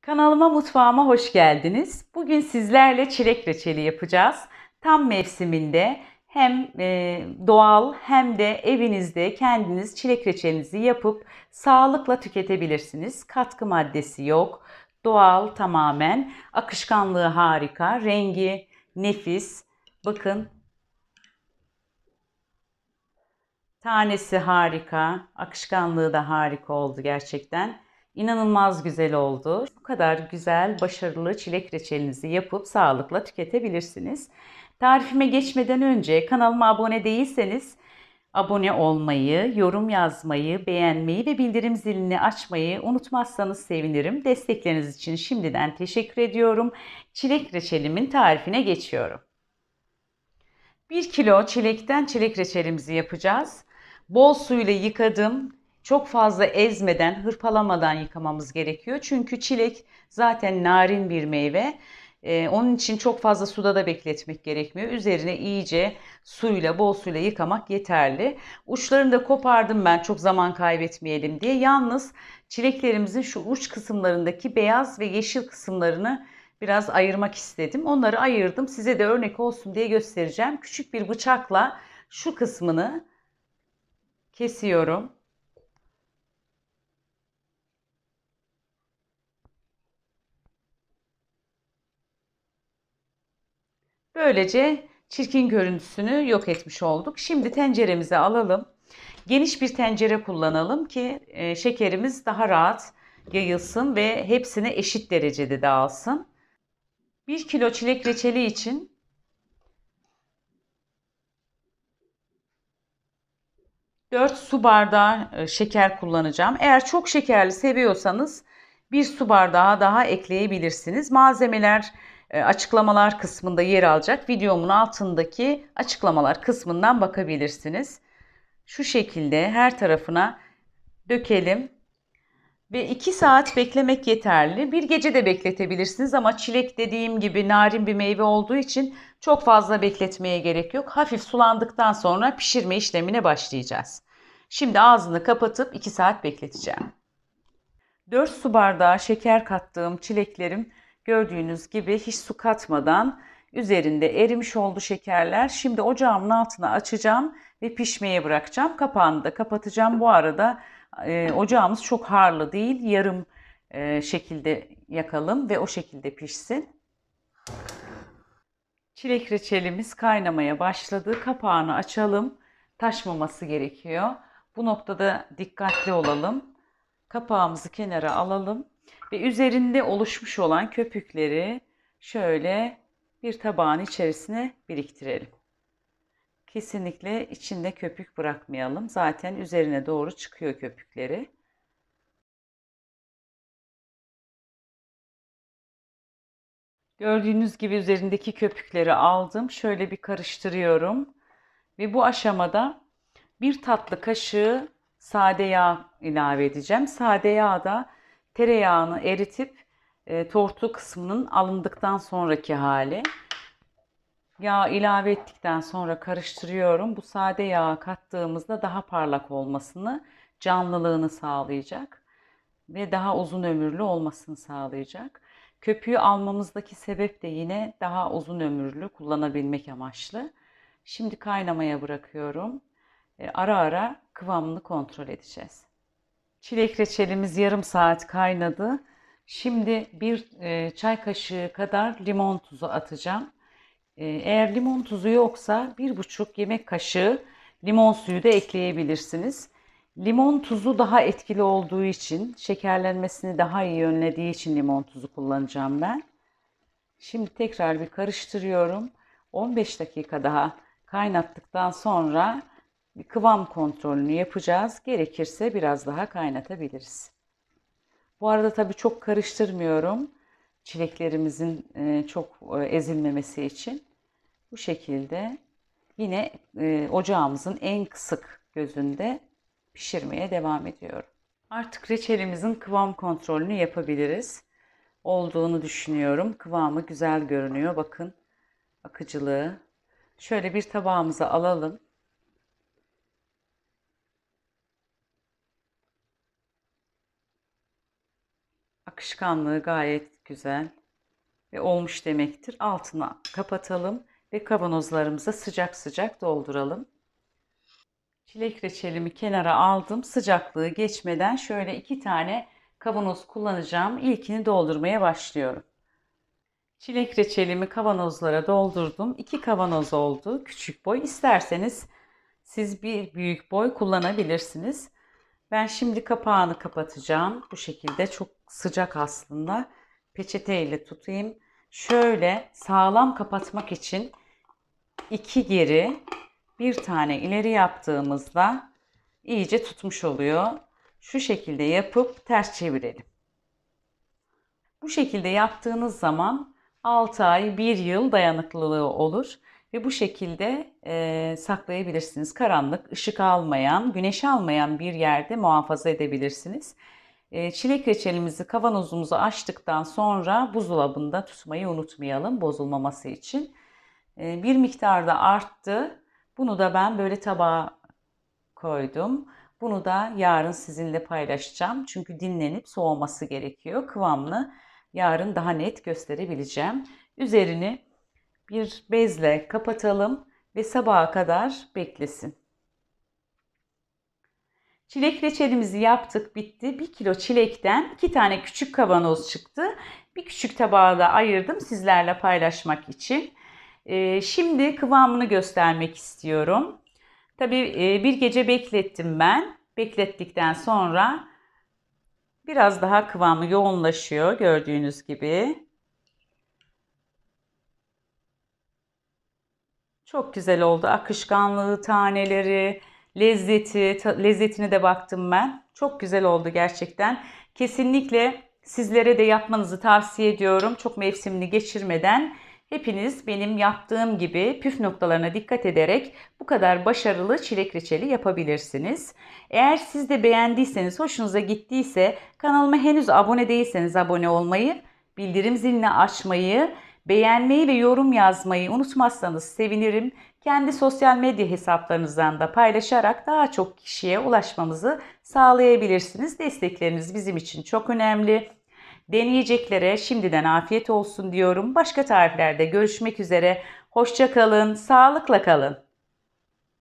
Kanalıma, mutfağıma hoş geldiniz. Bugün sizlerle çilek reçeli yapacağız. Tam mevsiminde hem doğal hem de evinizde kendiniz çilek reçelinizi yapıp sağlıkla tüketebilirsiniz. Katkı maddesi yok. Doğal tamamen. Akışkanlığı harika. Rengi nefis. Bakın, tanesi harika. Akışkanlığı da harika oldu gerçekten. İnanılmaz güzel oldu. Bu kadar güzel, başarılı çilek reçelinizi yapıp sağlıkla tüketebilirsiniz. Tarifime geçmeden önce kanalıma abone değilseniz abone olmayı, yorum yazmayı, beğenmeyi ve bildirim zilini açmayı unutmazsanız sevinirim. Destekleriniz için şimdiden teşekkür ediyorum. Çilek reçelimin tarifine geçiyorum. 1 kilo çilekten çilek reçelimizi yapacağız. Bol suyla yıkadım. Çok fazla ezmeden, hırpalamadan yıkamamız gerekiyor. Çünkü çilek zaten narin bir meyve. Onun için çok fazla suda da bekletmek gerekmiyor. Üzerine iyice suyla, bol suyla yıkamak yeterli. Uçlarını da kopardım ben çok zaman kaybetmeyelim diye. Yalnız çileklerimizin şu uç kısımlarındaki beyaz ve yeşil kısımlarını biraz ayırmak istedim. Onları ayırdım. Size de örnek olsun diye göstereceğim. Küçük bir bıçakla şu kısmını kesiyorum. Böylece çirkin görüntüsünü yok etmiş olduk. Şimdi tenceremize alalım. Geniş bir tencere kullanalım ki şekerimiz daha rahat yayılsın ve hepsini eşit derecede dağılsın. 1 kilo çilek reçeli için 4 su bardağı şeker kullanacağım. Eğer çok şekerli seviyorsanız 1 su bardağı daha ekleyebilirsiniz. Malzemeler açıklamalar kısmında yer alacak. Videomun altındaki açıklamalar kısmından bakabilirsiniz. Şu şekilde her tarafına dökelim. Ve 2 saat beklemek yeterli. Bir gece de bekletebilirsiniz ama çilek dediğim gibi narin bir meyve olduğu için çok fazla bekletmeye gerek yok. Hafif sulandıktan sonra pişirme işlemine başlayacağız. Şimdi ağzını kapatıp 2 saat bekleteceğim. 4 su bardağı şeker kattığım çileklerim gördüğünüz gibi hiç su katmadan üzerinde erimiş oldu şekerler. Şimdi ocağımın altına açacağım ve pişmeye bırakacağım. Kapağını da kapatacağım. Bu arada ocağımız çok harlı değil, yarım şekilde yakalım ve o şekilde pişsin. Çilek reçelimiz kaynamaya başladı. Kapağını açalım. Taşmaması gerekiyor. Bu noktada dikkatli olalım. Kapağımızı kenara alalım ve üzerinde oluşmuş olan köpükleri şöyle bir tabağın içerisine biriktirelim. Kesinlikle içinde köpük bırakmayalım. Zaten üzerine doğru çıkıyor köpükleri. Gördüğünüz gibi üzerindeki köpükleri aldım. Şöyle bir karıştırıyorum. Ve bu aşamada bir tatlı kaşığı sade yağ ilave edeceğim. Sade yağ da tereyağını eritip tortu kısmının alındıktan sonraki hali. Yağ ilave ettikten sonra karıştırıyorum. Bu sade yağı kattığımızda daha parlak olmasını, canlılığını sağlayacak ve daha uzun ömürlü olmasını sağlayacak. Köpüğü almamızdaki sebep de yine daha uzun ömürlü kullanabilmek amaçlı. Şimdi kaynamaya bırakıyorum. Ara ara kıvamını kontrol edeceğiz. Çilek reçelimiz yarım saat kaynadı. Şimdi bir çay kaşığı kadar limon tuzu atacağım. Eğer limon tuzu yoksa 1,5 yemek kaşığı limon suyu da ekleyebilirsiniz. Limon tuzu daha etkili olduğu için, şekerlenmesini daha iyi önlediği için limon tuzu kullanacağım ben. Şimdi tekrar bir karıştırıyorum. 15 dakika daha kaynattıktan sonra bir kıvam kontrolünü yapacağız. Gerekirse biraz daha kaynatabiliriz. Bu arada tabii çok karıştırmıyorum. Çileklerimizin çok ezilmemesi için. Bu şekilde yine ocağımızın en kısık gözünde pişirmeye devam ediyorum. Artık reçelimizin kıvam kontrolünü yapabiliriz. Olduğunu düşünüyorum. Kıvamı güzel görünüyor. Bakın akıcılığı. Şöyle bir tabağımıza alalım. Akışkanlığı gayet güzel ve olmuş demektir. Altına kapatalım ve kavanozlarımıza sıcak sıcak dolduralım. Çilek reçelimi kenara aldım. Sıcaklığı geçmeden şöyle 2 tane kavanoz kullanacağım. İlkini doldurmaya başlıyorum. Çilek reçelimi kavanozlara doldurdum. 2 kavanoz oldu. Küçük boy. İsterseniz siz bir büyük boy kullanabilirsiniz. Ben şimdi kapağını kapatacağım. Bu şekilde çok sıcak aslında. Peçeteyle tutayım. Şöyle sağlam kapatmak için 2 geri bir tane ileri yaptığımızda iyice tutmuş oluyor. Şu şekilde yapıp ters çevirelim. Bu şekilde yaptığınız zaman 6 ay 1 yıl dayanıklılığı olur ve bu şekilde saklayabilirsiniz. Karanlık, ışık almayan, güneş almayan bir yerde muhafaza edebilirsiniz. Çilek reçelimizi kavanozumuzu açtıktan sonra buzdolabında tutmayı unutmayalım bozulmaması için. Bir miktar da arttı. Bunu da ben böyle tabağa koydum. Bunu da yarın sizinle paylaşacağım. Çünkü dinlenip soğuması gerekiyor. Kıvamını yarın daha net gösterebileceğim. Üzerini bir bezle kapatalım ve sabaha kadar beklesin. Çilek reçelimizi yaptık, bitti. 1 kilo çilekten 2 tane küçük kavanoz çıktı. Bir küçük tabağa da ayırdım sizlerle paylaşmak için. Şimdi kıvamını göstermek istiyorum. Tabii bir gece beklettim ben. Beklettikten sonra biraz daha kıvamı yoğunlaşıyor gördüğünüz gibi. Çok güzel oldu. Akışkanlığı, taneleri, lezzetine de baktım ben. Çok güzel oldu gerçekten. Kesinlikle sizlere de yapmanızı tavsiye ediyorum. Çok mevsimini geçirmeden hepiniz benim yaptığım gibi püf noktalarına dikkat ederek bu kadar başarılı çilek reçeli yapabilirsiniz. Eğer siz de beğendiyseniz, hoşunuza gittiyse, kanalıma henüz abone değilseniz abone olmayı, bildirim zilini açmayı, beğenmeyi ve yorum yazmayı unutmazsanız sevinirim. Kendi sosyal medya hesaplarınızdan da paylaşarak daha çok kişiye ulaşmamızı sağlayabilirsiniz. Destekleriniz bizim için çok önemli. Deneyeceklere şimdiden afiyet olsun diyorum. Başka tariflerde görüşmek üzere. Hoşça kalın, sağlıkla kalın.